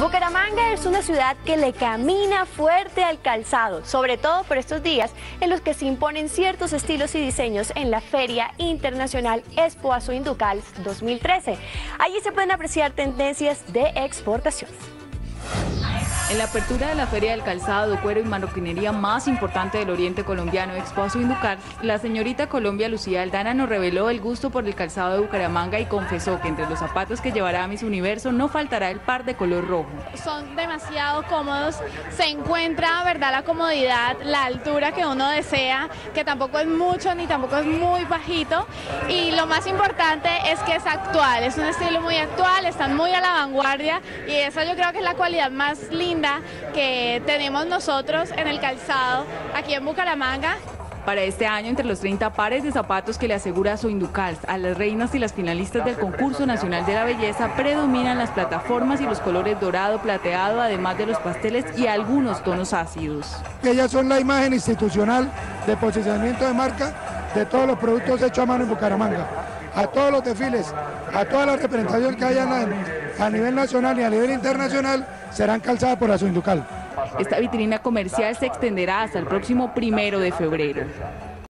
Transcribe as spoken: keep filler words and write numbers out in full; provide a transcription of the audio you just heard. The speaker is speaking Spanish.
Bucaramanga es una ciudad que le camina fuerte al calzado, sobre todo por estos días en los que se imponen ciertos estilos y diseños en la Feria Internacional Expo Azoinducal dos mil trece. Allí se pueden apreciar tendencias de exportación. En la apertura de la Feria del Calzado, Cuero y Marroquinería más importante del oriente colombiano, Expo Azoinducal, la señorita Colombia Lucía Aldana nos reveló el gusto por el calzado de Bucaramanga y confesó que entre los zapatos que llevará a Miss Universo no faltará el par de color rojo. Son demasiado cómodos, se encuentra, verdad, la comodidad, la altura que uno desea, que tampoco es mucho ni tampoco es muy bajito, y lo más importante es que es actual, es un estilo muy actual, están muy a la vanguardia y esa yo creo que es la cualidad más linda que tenemos nosotros en el calzado aquí en Bucaramanga. Para este año, entre los treinta pares de zapatos que le asegura Azoinducal a las reinas y las finalistas del Concurso Nacional de la Belleza, predominan las plataformas y los colores dorado, plateado, además de los pasteles y algunos tonos ácidos. Ellas son la imagen institucional de posicionamiento de marca de todos los productos hechos a mano en Bucaramanga. A todos los desfiles, a toda la representación que haya a nivel nacional y a nivel internacional, serán calzadas por Azoinducal. Esta vitrina comercial se extenderá hasta el próximo primero de febrero.